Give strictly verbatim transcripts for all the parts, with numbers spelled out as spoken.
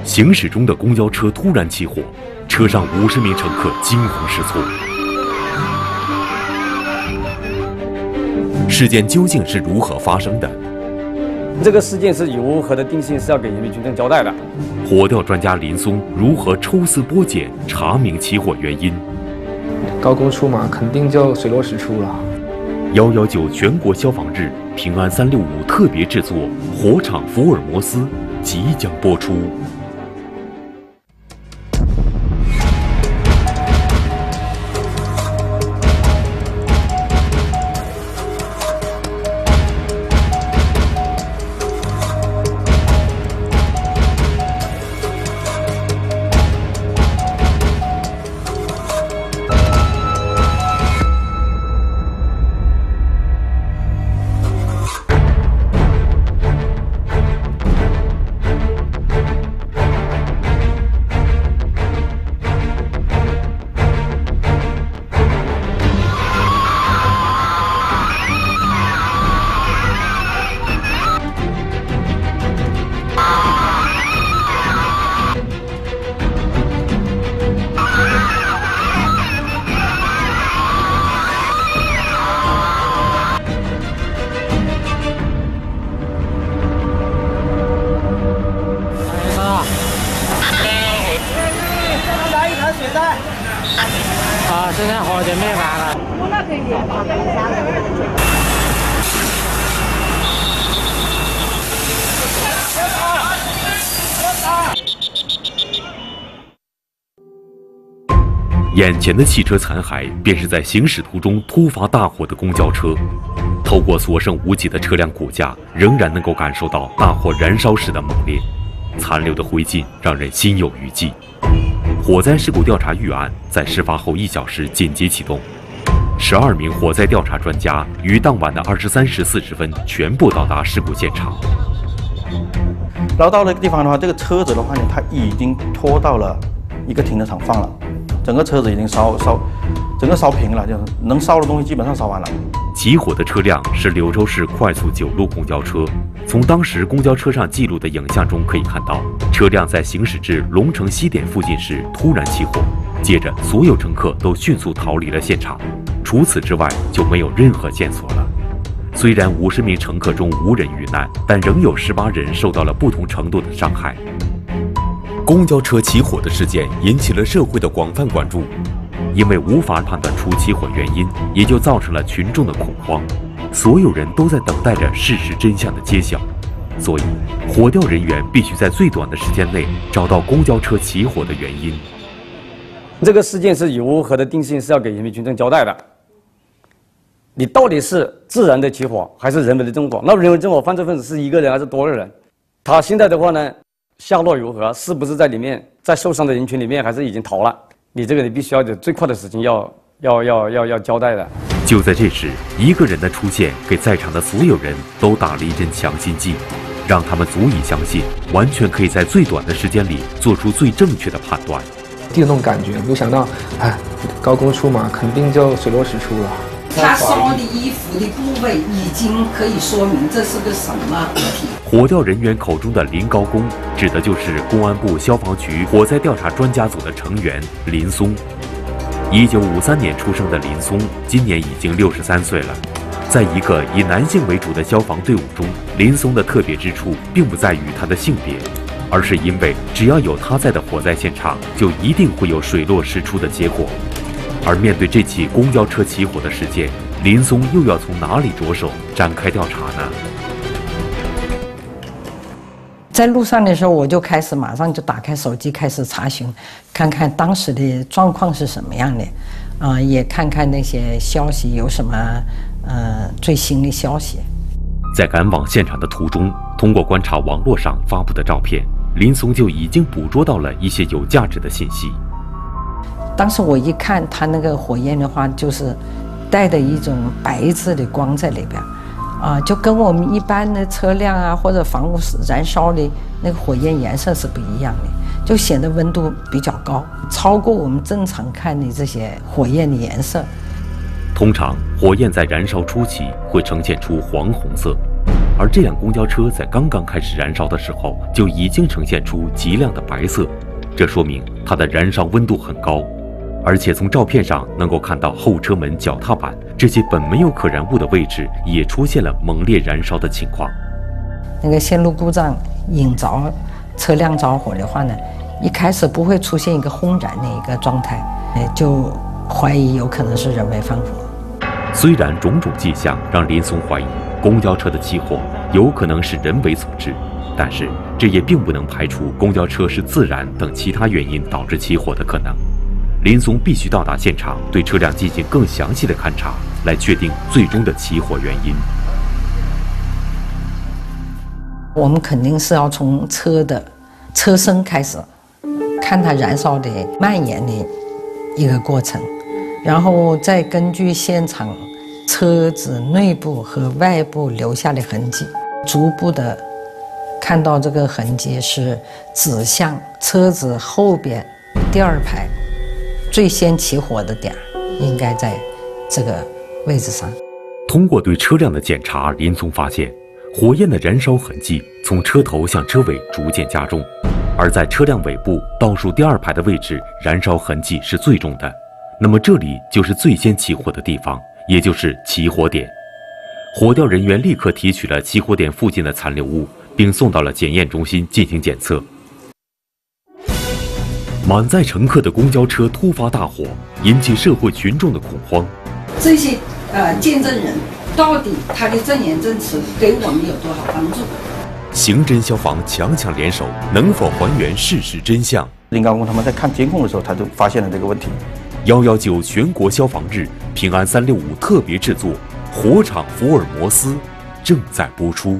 行驶中的公交车突然起火，车上五十名乘客惊慌失措。事件究竟是如何发生的？ 这个事件是如何的定性是要给人民群众交代的。 火调专家林松如何抽丝剥茧查明起火原因？ 高工出马，肯定就水落石出了。 幺幺九全国消防日平安三六五特别制作《火场福尔摩斯》即将播出。 啊，现在火就灭完了。我那可以点。 眼前的汽车残骸，便是在行驶途中突发大火的公交车。透过所剩无几的车辆骨架，仍然能够感受到大火燃烧时的猛烈，残留的灰烬让人心有余悸。火灾事故调查预案在事发后一小时紧急启动，十二名火灾调查专家于当晚的二十三时四十分全部到达事故现场。 然后到那个地方的话，这个车子的话呢，它已经拖到了一个停车场放了，整个车子已经烧烧，整个烧平了，就是能烧的东西基本上烧完了。 起火的车辆是柳州市快速九路公交车。从当时公交车上记录的影像中可以看到，车辆在行驶至龙城西点附近时突然起火，接着所有乘客都迅速逃离了现场。除此之外就没有任何线索了。虽然五十名乘客中无人遇难，但仍有十八人受到了不同程度的伤害。公交车起火的事件引起了社会的广泛关注，因为无法判断出起火原因，也就造成了群众的恐慌。所有人都在等待着事实真相的揭晓，所以火调人员必须在最短的时间内找到公交车起火的原因。 这个事件是如何的定性是要给人民群众交代的。你到底是自然的起火还是人为的纵火？那人为纵火犯罪分子是一个人还是多个人？他现在的话呢，下落如何？是不是在里面，在受伤的人群里面，还是已经逃了？你这个你必须要有最快的事情要要要要要交代的。 就在这时，一个人的出现给在场的所有人都打了一针强心剂，让他们足以相信，完全可以在最短的时间里做出最正确的判断。 第一种感觉，没想到，哎，高工出马，肯定就水落石出了。 他烧的衣服的部位已经可以说明这是个什么物体。 火调人员口中的林高工，指的就是公安部消防局火灾调查专家组的成员林松。一九五三年出生的林松，今年已经六十三岁了。在一个以男性为主的消防队伍中，林松的特别之处并不在于他的性别，而是因为只要有他在的火灾现场，就一定会有水落石出的结果。而面对这起公交车起火的事件，林松又要从哪里着手展开调查呢？ 在路上的时候，我就开始马上就打开手机开始查询，看看当时的状况是什么样的，啊、呃，也看看那些消息有什么呃最新的消息。 在赶往现场的途中，通过观察网络上发布的照片，林松就已经捕捉到了一些有价值的信息。 当时我一看它那个火焰的话，就是带的一种白色的光在里边。啊，就跟我们一般的车辆啊或者房屋燃烧的那个火焰颜色是不一样的，就显得温度比较高，超过我们正常看的这些火焰的颜色。 通常火焰在燃烧初期会呈现出黄红色， 而这辆公交车在刚刚开始燃烧的时候就已经呈现出极亮的白色，这说明它的燃烧温度很高。而且从照片上能够看到后车门、脚踏板这些本没有可燃物的位置也出现了猛烈燃烧的情况。 那个线路故障引着车辆着火的话呢，一开始不会出现一个轰燃的一个状态，哎，就怀疑有可能是人为放火。 虽然种种迹象让林松怀疑公交车的起火有可能是人为所致，但是这也并不能排除公交车是自燃等其他原因导致起火的可能。林松必须到达现场，对车辆进行更详细的勘查，来确定最终的起火原因。 我们肯定是要从车的车身开始，看它燃烧的蔓延的一个过程，然后再根据现场车子内部和外部留下的痕迹，逐步的看到这个痕迹是指向车子后边第二排最先起火的点，应该在这个位置上。 通过对车辆的检查，林松发现火焰的燃烧痕迹从车头向车尾逐渐加重，而在车辆尾部倒数第二排的位置，燃烧痕迹是最重的。那么这里就是最先起火的地方，也就是起火点。火调人员立刻提取了起火点附近的残留物，并送到了检验中心进行检测。满载乘客的公交车突发大火，引起社会群众的恐慌。 这些呃见证人到底他的证言证词给我们有多少帮助？ 刑侦消防强强联手，能否还原事实真相？ 林高工他们在看监控的时候，他就发现了这个问题。 幺幺九全国消防日平安三六五特别制作《火场福尔摩斯》正在播出。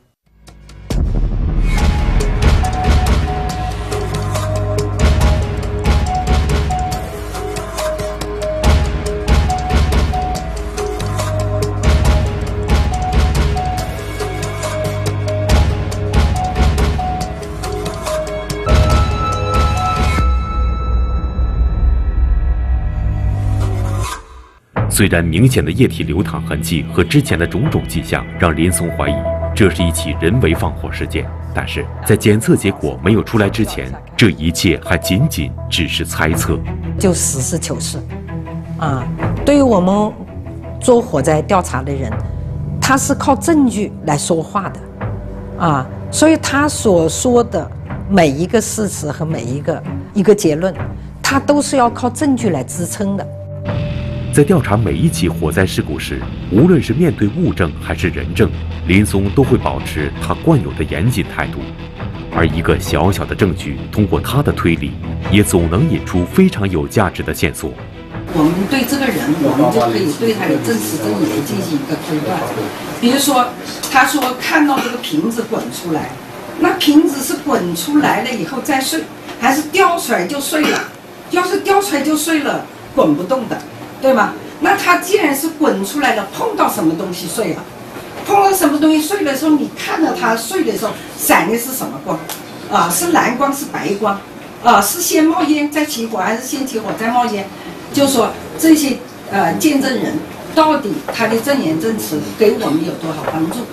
虽然明显的液体流淌痕迹和之前的种种迹象让林松怀疑这是一起人为放火事件，但是在检测结果没有出来之前，这一切还仅仅只是猜测。 就实事求是，啊，对于我们做火灾调查的人，他是靠证据来说话的，啊，所以他所说的每一个事实和每一个一个结论，他都是要靠证据来支撑的。 在调查每一起火灾事故时，无论是面对物证还是人证，林松都会保持他惯有的严谨态度。而一个小小的证据，通过他的推理，也总能引出非常有价值的线索。 我们对这个人，我们就可以对他的真实真言进行一个推断。比如说，他说看到这个瓶子滚出来，那瓶子是滚出来了以后再碎，还是掉出来就碎了？要是掉出来就碎了，滚不动的。对吗？那它既然是滚出来了，碰到什么东西碎了？碰到什么东西碎的时候，你看到它碎的时候闪的是什么光？啊，是蓝光，是白光？啊，是先冒烟再起火，还是先起火再冒烟？就说这些呃见证人到底他的证言证词给我们有多少帮助？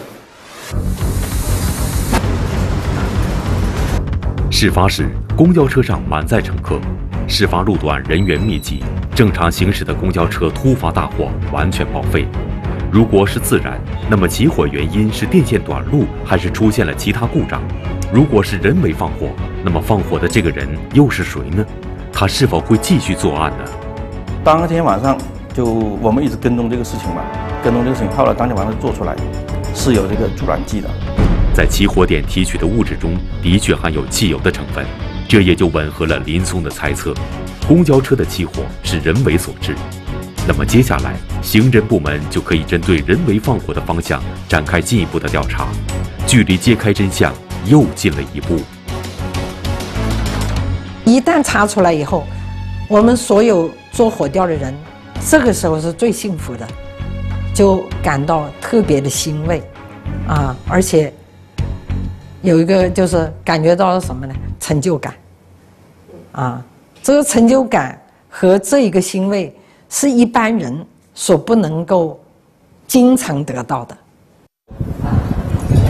事发时，公交车上满载乘客，事发路段人员密集。正常行驶的公交车突发大火，完全报废。如果是自燃，那么起火原因是电线短路，还是出现了其他故障？如果是人为放火，那么放火的这个人又是谁呢？他是否会继续作案呢？ 当天晚上就我们一直跟踪这个事情嘛，跟踪这个事情，后来当天晚上做出来是有这个助燃剂的。 在起火点提取的物质中，的确含有汽油的成分，这也就吻合了林松的猜测。公交车的起火是人为所致，那么接下来刑侦部门就可以针对人为放火的方向展开进一步的调查，距离揭开真相又近了一步。 一旦查出来以后，我们所有做火调的人，这个时候是最幸福的，就感到特别的欣慰，啊，而且有一个就是感觉到什么呢？成就感，啊。这个成就感和这一个欣慰是一般人所不能够经常得到的。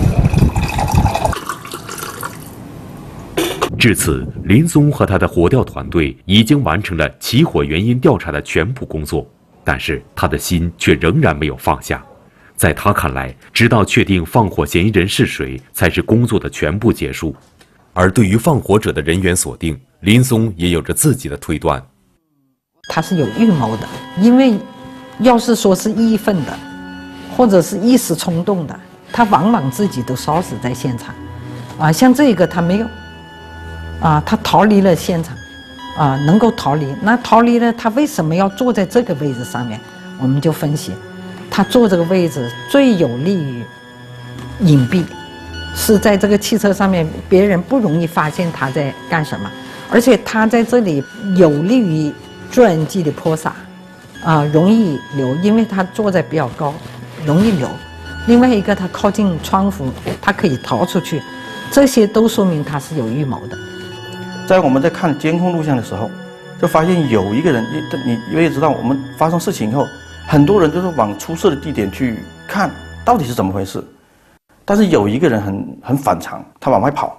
至此，林松和他的火调团队已经完成了起火原因调查的全部工作，但是他的心却仍然没有放下。在他看来，直到确定放火嫌疑人是谁，才是工作的全部结束。而对于放火者的人员锁定，林松也有着自己的推断。 他是有预谋的，因为要是说是义愤的，或者是一时冲动的，他往往自己都烧死在现场。啊，像这个他没有，啊，他逃离了现场，啊，能够逃离，那逃离了，他为什么要坐在这个位置上面？我们就分析，他坐这个位置最有利于隐蔽，是在这个汽车上面，别人不容易发现他在干什么，而且他在这里有利于钻机的泼洒，啊，容易流，因为他坐在比较高，容易流。另外一个，他靠近窗户，他可以逃出去。这些都说明他是有预谋的。 在我们在看监控录像的时候，就发现有一个人，你你也知道，我们发生事情以后，很多人就是往出事的地点去看，到底是怎么回事。但是有一个人很很反常，他往外跑。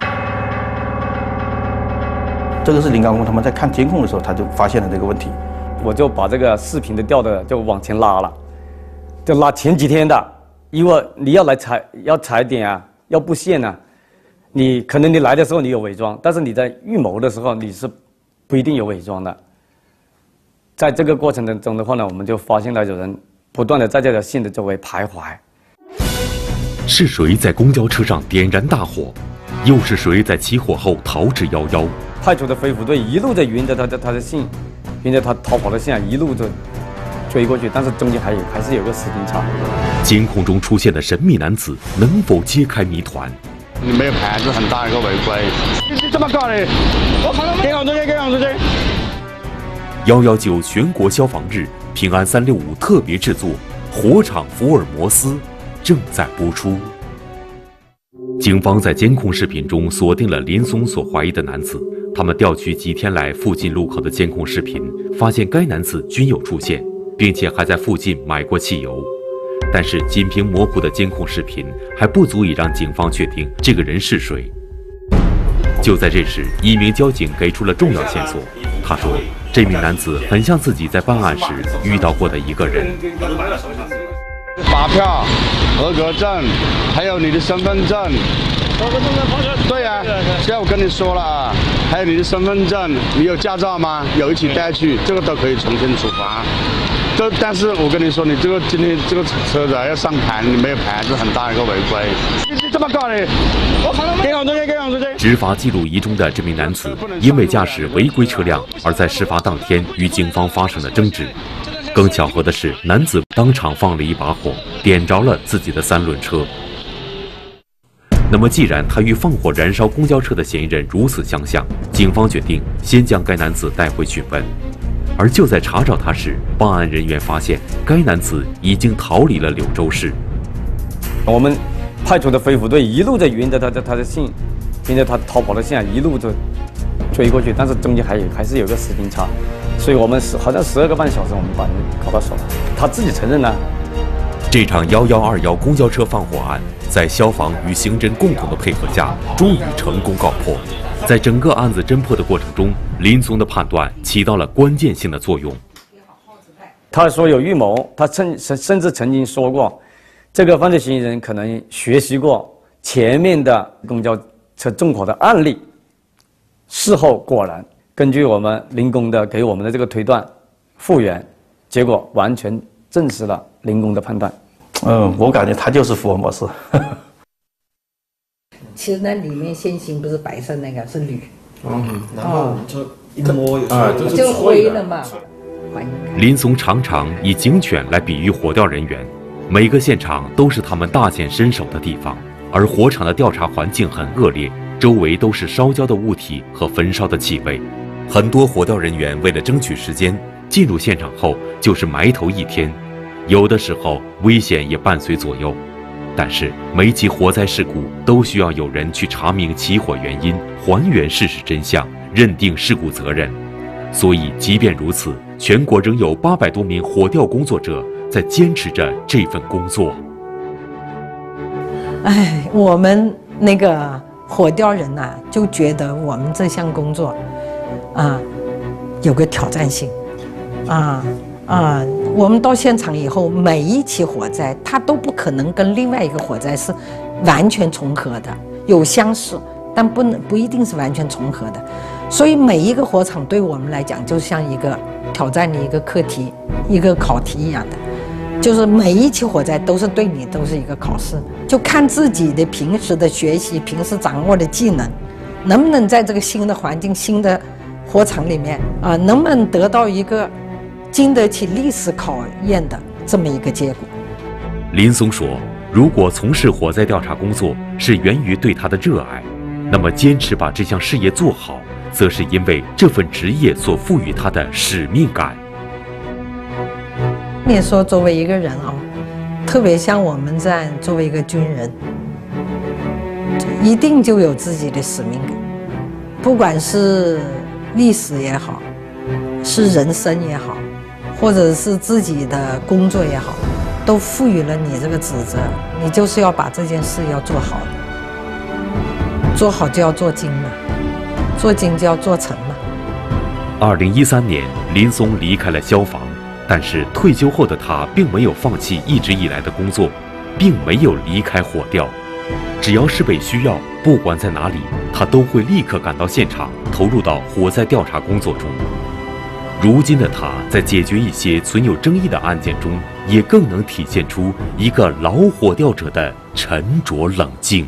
这个是林高工他们在看监控的时候，他就发现了这个问题。 我就把这个视频的调的就往前拉了，就拉前几天的，因为你要来踩要踩点啊，要布线啊。你可能你来的时候你有伪装，但是你在预谋的时候你是不一定有伪装的。在这个过程当中的话呢，我们就发现了有人不断的在这条线的周围徘徊。 是谁在公交车上点燃大火？又是谁在起火后逃之夭夭？ 派出的飞虎队一路在沿着他的他的线，沿着他逃跑的线一路就追过去，但是中间还有还是有个时间差。 监控中出现的神秘男子能否揭开谜团？ 你没有牌子，很大一个违规。你怎么搞的？我跑到给我出去，给我出去。 幺幺九全国消防日平安三六五特别制作《火场福尔摩斯》正在播出。警方在监控视频中锁定了林松所怀疑的男子，他们调取几天来附近路口的监控视频，发现该男子均有出现，并且还在附近买过汽油。但是仅凭模糊的监控视频还不足以让警方确定这个人是谁。就在这时，一名交警给出了重要线索。他说，这名男子很像自己在办案时遇到过的一个人。 发票、合格证，还有你的身份证。对呀、啊，现在我跟你说了啊，还有你的身份证，你有驾照吗？有一起带去，这个都可以从轻处罚。这，但是我跟你说，你这个今天这个车子要上牌，你没有牌子，很大一个违规。你怎么搞的？我跑到给我出去，给我出去。 执法记录仪中的这名男子，因为驾驶违规车辆，而在事发当天与警方发生了争执。更巧合的是，男子当场放了一把火，点着了自己的三轮车。那么，既然他与放火燃烧公交车的嫌疑人如此相像，警方决定先将该男子带回讯问。而就在查找他时，办案人员发现该男子已经逃离了柳州市。 我们派出的飞虎队一路在沿着他的他的线，沿着他逃跑的线一路就追过去，但是中间还有还是有个时间差，所以我们十好像十二个半小时，我们把人搞到手了。他自己承认了。 这场幺幺二幺公交车放火案，在消防与刑侦共同的配合下，终于成功告破。在整个案子侦破的过程中，林松的判断起到了关键性的作用。 他说有预谋，他甚甚甚至曾经说过，这个犯罪嫌疑人可能学习过前面的公交车纵火的案例。事后果然，根据我们林工的给我们的这个推断复原，结果完全证实了林工的判断。 嗯，我感觉他就是福尔摩斯。 其实那里面线芯不是白色那个，是铝。 嗯，然后就一摸啊，就灰了嘛。 林松常常以警犬来比喻火调人员，每个现场都是他们大显身手的地方，而火场的调查环境很恶劣，周围都是烧焦的物体和焚烧的气味。很多火调人员为了争取时间，进入现场后就是埋头一天，有的时候危险也伴随左右。但是每起火灾事故都需要有人去查明起火原因，还原事实真相，认定事故责任。所以即便如此，全国仍有八百多名火调工作者在坚持着这份工作。 哎，我们那个火调人呐、啊、就觉得我们这项工作，啊，有个挑战性，啊啊，我们到现场以后，每一起火灾它都不可能跟另外一个火灾是完全重合的，有相似，但不能不一定是完全重合的。所以每一个火场对我们来讲，就像一个挑战的一个课题、一个考题一样的。就是每一起火灾都是对你都是一个考试，就看自己的平时的学习、平时掌握的技能，能不能在这个新的环境、新的火场里面啊、呃，能不能得到一个经得起历史考验的这么一个结果。 林松说，如果从事火灾调查工作是源于对他的热爱，那么坚持把这项事业做好，则是因为这份职业所赋予他的使命感。 你说作为一个人啊，特别像我们这样作为一个军人，一定就有自己的使命感，不管是历史也好，是人生也好，或者是自己的工作也好，都赋予了你这个职责，你就是要把这件事要做好，做好就要做精嘛，做精就要做成嘛。 二零一三年，林松离开了消防。但是退休后的他并没有放弃一直以来的工作，并没有离开火调。只要是被需要，不管在哪里，他都会立刻赶到现场，投入到火灾调查工作中。如今的他在解决一些存有争议的案件中，也更能体现出一个老火调者的沉着冷静。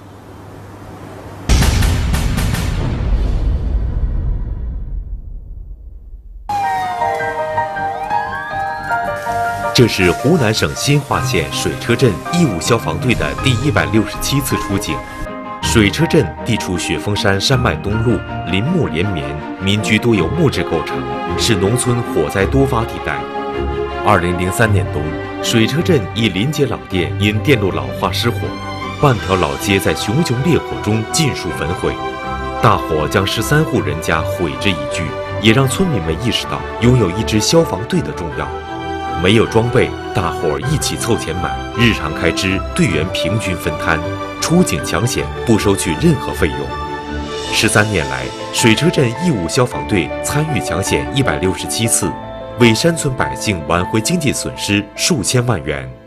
这是湖南省新化县水车镇义务消防队的第一百六十七次出警。水车镇地处雪峰山山脉东麓，林木连绵，民居多由木质构成，是农村火灾多发地带。二零零三年冬，水车镇一临街老店因电路老化失火，半条老街在熊熊烈火中尽数焚毁，大火将十三户人家毁之一炬，也让村民们意识到拥有一支消防队的重要。没有装备，大伙一起凑钱买，日常开支队员平均分摊，出警抢险不收取任何费用。十三年来，水车镇义务消防队参与抢险一百六十七次，为山村百姓挽回经济损失数千万元。